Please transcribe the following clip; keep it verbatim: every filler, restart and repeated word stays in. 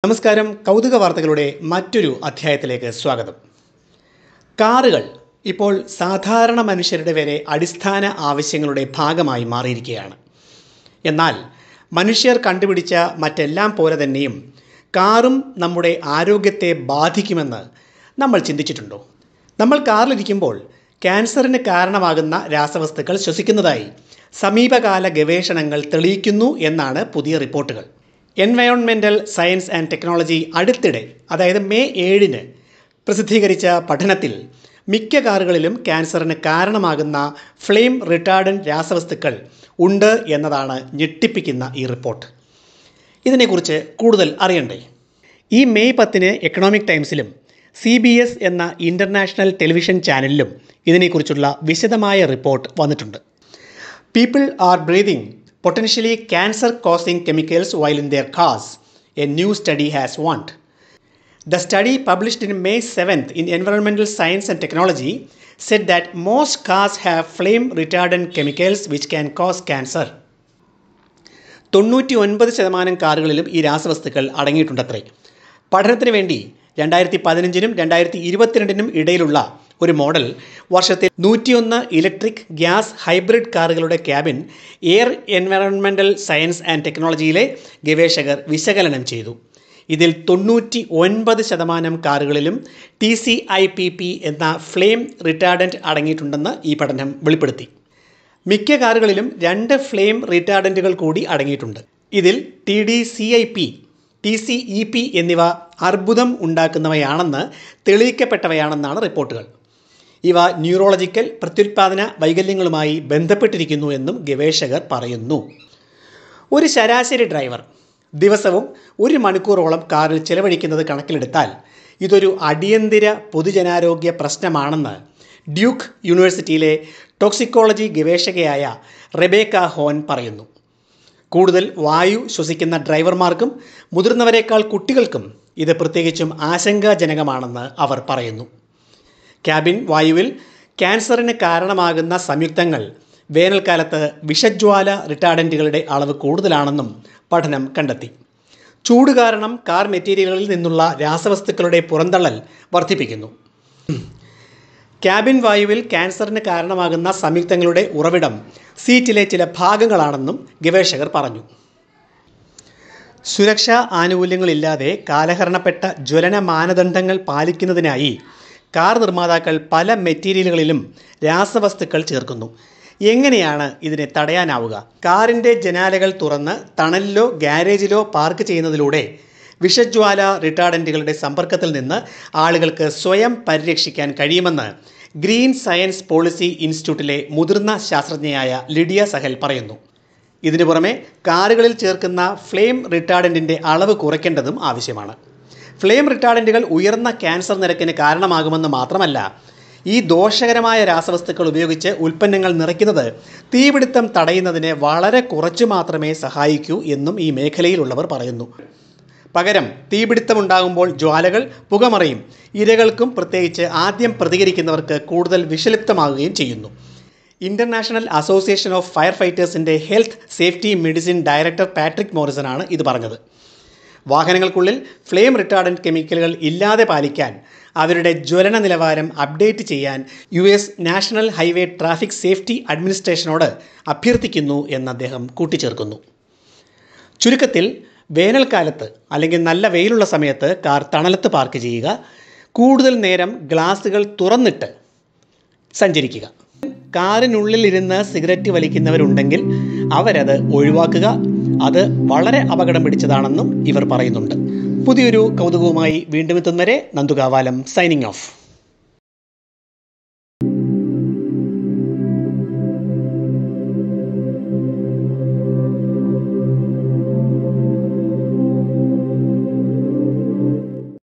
നമസ്കാരം. കൗതുക വാർത്തകളുടെ മറ്റൊരു അധ്യായത്തിലേക്ക് സ്വാഗതം. കാറുകൾ ഇപ്പോൾ സാധാരണ മനുഷ്യരുടെ വരെ അടിസ്ഥാന ആവശ്യങ്ങളുടെ ഭാഗമായി മാറിയിരിക്കുകയാണ്. എന്നാൽ മനുഷ്യർ കണ്ടുപിടിച്ച മറ്റെല്ലാം പോലെ തന്നെയും കാറും നമ്മുടെ ആരോഗ്യത്തെ ബാധിക്കുമെന്ന് നമ്മൾ ചിന്തിച്ചിട്ടുണ്ടോ? നമ്മൾ കാറിലിരിക്കുമ്പോൾ ക്യാൻസറിന് കാരണമാകുന്ന രാസവസ്തുക്കൾ ശ്വസിക്കുന്നതായി സമീപകാല ഗവേഷണങ്ങൾ തെളിയിക്കുന്നു എന്നാണ് പുതിയ റിപ്പോർട്ടുകൾ. എൻവയോൺമെൻ്റൽ സയൻസ് ആൻഡ് ടെക്നോളജി അടുത്തിടെ, അതായത് മെയ് ഏഴിന് പ്രസിദ്ധീകരിച്ച പഠനത്തിൽ മിക്ക കാറുകളിലും ക്യാൻസറിന് കാരണമാകുന്ന ഫ്ലെയിം റിട്ടാർഡൻറ്റ് രാസവസ്തുക്കൾ ഉണ്ട് എന്നതാണ് ഞെട്ടിപ്പിക്കുന്ന ഈ റിപ്പോർട്ട്. ഇതിനെക്കുറിച്ച് കൂടുതൽ അറിയണ്ടേ? ഈ മെയ് പത്തിന് എക്കണോമിക് ടൈംസിലും സി ബി എസ് എന്ന ഇൻ്റർനാഷണൽ ടെലിവിഷൻ ചാനലിലും ഇതിനെക്കുറിച്ചുള്ള വിശദമായ റിപ്പോർട്ട് വന്നിട്ടുണ്ട്. People are breathing potentially cancer-causing chemicals while in their cars, a new study has warned. The study, published in May seventh in Environmental Science and Technology, said that most cars have flame-retardant chemicals which can cause cancer. തൊണ്ണൂറ്റി ഒൻപത് ശതമാനം കാറുകളിലും ഈ രാസവസ്തുക്കൾ അടങ്ങിയിട്ടുണ്ടത്രേ. പഠനത്തിന് വേണ്ടി രണ്ടായിരത്തി പതിനഞ്ചിനും രണ്ടായിരത്തി ഇരുപത്തിരണ്ടിനും ഇടയിലുള്ള ഒരു മോഡൽ വർഷത്തിൽ നൂറ്റിയൊന്ന് ഇലക്ട്രിക് ഗ്യാസ് ഹൈബ്രിഡ് കാറുകളുടെ cabin air environmental science and ടെക്നോളജിയിലെ ഗവേഷകർ വിശകലനം ചെയ്തു. ഇതിൽ തൊണ്ണൂറ്റി ഒൻപത് ശതമാനം കാറുകളിലും T C I P P എന്ന ഫ്ലെയിം റിട്ടാർഡൻറ്റ് അടങ്ങിയിട്ടുണ്ടെന്ന് ഈ പഠനം വെളിപ്പെടുത്തി. മിക്ക കാറുകളിലും രണ്ട് ഫ്ലെയിം റിട്ടാർഡൻറ്റുകൾ കൂടി അടങ്ങിയിട്ടുണ്ട്. ഇതിൽ T D C I P T C E P എന്നിവ അർബുദം ഉണ്ടാക്കുന്നവയാണെന്ന് തെളിയിക്കപ്പെട്ടവയാണെന്നാണ് റിപ്പോർട്ടുകൾ. ഇവ ന്യൂറോളജിക്കൽ പ്രത്യുൽപാദന വൈകല്യങ്ങളുമായി ബന്ധപ്പെട്ടിരിക്കുന്നു എന്നും ഗവേഷകർ പറയുന്നു. ഒരു ശരാശരി ഡ്രൈവർ ദിവസവും ഒരു മണിക്കൂറോളം കാറിൽ ചെലവഴിക്കുന്നത് കണക്കിലെടുത്താൽ ഇതൊരു അടിയന്തര പൊതുജനാരോഗ്യ പ്രശ്നമാണെന്ന് ഡ്യൂക്ക് യൂണിവേഴ്സിറ്റിയിലെ ടോക്സിക്കോളജി ഗവേഷകയായ റെബേക്ക ഹോൻ പറയുന്നു. കൂടുതൽ വായു ശ്വസിക്കുന്ന ഡ്രൈവർമാർക്കും മുതിർന്നവരെക്കാൾ കുട്ടികൾക്കും ഇത് പ്രത്യേകിച്ചും ആശങ്കാജനകമാണെന്ന് അവർ പറയുന്നു. ക്യാബിൻ വായുവിൽ ക്യാൻസറിന് കാരണമാകുന്ന സംയുക്തങ്ങൾ വേനൽക്കാലത്ത് വിഷജ്വാല റിട്ടാർഡൻറ്റുകളുടെ അളവ് കൂടുതലാണെന്നും പഠനം കണ്ടെത്തി. ചൂട് കാരണം കാർ മെറ്റീരിയലുകളിൽ നിന്നുള്ള രാസവസ്തുക്കളുടെ പുറന്തള്ളൽ വർദ്ധിപ്പിക്കുന്നു. ക്യാബിൻ വായുവിൽ ക്യാൻസറിന് കാരണമാകുന്ന സംയുക്തങ്ങളുടെ ഉറവിടം സീറ്റിലെ ചില ഭാഗങ്ങളാണെന്നും ഗവേഷകർ പറഞ്ഞു. സുരക്ഷാ ആനുകൂല്യങ്ങളില്ലാതെ കാലഹരണപ്പെട്ട ജ്വലന മാനദണ്ഡങ്ങൾ പാലിക്കുന്നതിനായി കാർ നിർമ്മാതാക്കൾ പല മെറ്റീരിയലുകളിലും രാസവസ്തുക്കൾ ചേർക്കുന്നു. എങ്ങനെയാണ് ഇതിനെ തടയാനാവുക? കാറിൻ്റെ ജനാലകൾ തുറന്ന് തണലിലോ ഗാരേജിലോ പാർക്ക് ചെയ്യുന്നതിലൂടെ വിഷജ്വാല റിട്ടാർഡൻറ്റുകളുടെ സമ്പർക്കത്തിൽ നിന്ന് ആളുകൾക്ക് സ്വയം പരിരക്ഷിക്കാൻ കഴിയുമെന്ന് ഗ്രീൻ സയൻസ് പോളിസി ഇൻസ്റ്റിറ്റ്യൂട്ടിലെ മുതിർന്ന ശാസ്ത്രജ്ഞയായ ലിഡിയ സഹൽ പറയുന്നു. ഇതിനു പുറമെ കാറുകളിൽ ചേർക്കുന്ന ഫ്ലെയിം റിട്ടാർഡൻറ്റിൻ്റെ അളവ് കുറയ്ക്കേണ്ടതും ആവശ്യമാണ്. ഫ്ലെയിം റിട്ടാർഡൻറ്റുകൾ ഉയർന്ന ക്യാൻസർ നിരക്കിന് കാരണമാകുമെന്ന് മാത്രമല്ല, ഈ ദോഷകരമായ രാസവസ്തുക്കൾ ഉപയോഗിച്ച് ഉൽപ്പന്നങ്ങൾ നിറയ്ക്കുന്നത് തീപിടുത്തം തടയുന്നതിന് വളരെ കുറച്ചു മാത്രമേ സഹായിക്കൂ എന്നും ഈ മേഖലയിലുള്ളവർ പറയുന്നു. പകരം തീപിടുത്തമുണ്ടാകുമ്പോൾ ജ്വാലകൾ പുകമറയും ഇരകൾക്കും പ്രത്യേകിച്ച് ആദ്യം പ്രതികരിക്കുന്നവർക്ക് കൂടുതൽ വിഷലിപ്തമാകുകയും ചെയ്യുന്നു. ഇൻ്റർനാഷണൽ അസോസിയേഷൻ ഓഫ് ഫയർ ഫൈറ്റേഴ്സിൻ്റെ health safety medicine director Patrick മോറിസനാണ് ഇത് പറഞ്ഞത്. വാഹനങ്ങൾക്കുള്ളിൽ ഫ്ലെയിം റിട്ടാർഡൻറ്റ് കെമിക്കലുകൾ ഇല്ലാതെ പാലിക്കാൻ അവരുടെ ജ്വലന നിലവാരം അപ്ഡേറ്റ് ചെയ്യാൻ U S national highway traffic safety അഡ്മിനിസ്ട്രേഷനോട് അഭ്യർത്ഥിക്കുന്നു എന്ന് അദ്ദേഹം കൂട്ടിച്ചേർക്കുന്നു. ചുരുക്കത്തിൽ, വേനൽക്കാലത്ത് അല്ലെങ്കിൽ നല്ല വെയിലുള്ള സമയത്ത് കാർ തണലത്ത് പാർക്ക് ചെയ്യുക, കൂടുതൽ നേരം ഗ്ലാസുകൾ തുറന്നിട്ട് സഞ്ചരിക്കുക. കാറിനുള്ളിലിരുന്ന് സിഗരറ്റ് വലിക്കുന്നവരുണ്ടെങ്കിൽ അവരത് ഒഴിവാക്കുക. അത് വളരെ അപകടം പിടിച്ചതാണെന്നും ഇവർ പറയുന്നുണ്ട്. പുതിയൊരു കൗതുകവുമായി വീണ്ടും എത്തുന്നവരെ നന്ദുകാവാലം സൈനിങ് ഓഫ്.